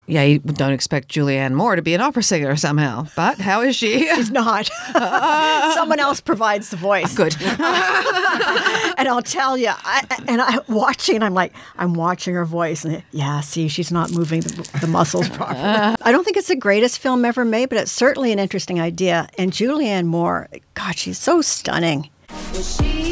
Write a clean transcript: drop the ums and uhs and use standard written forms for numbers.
Yeah, you don't expect Julianne Moore to be an opera singer somehow. But how is she? She's not. Someone else provides the voice. Good. And I'll tell you, I'm watching her voice, and see, she's not moving the muscles properly. I don't think it's the greatest film ever made, but it's certainly an interesting idea. And Julianne Moore, God, she's so stunning. Well, she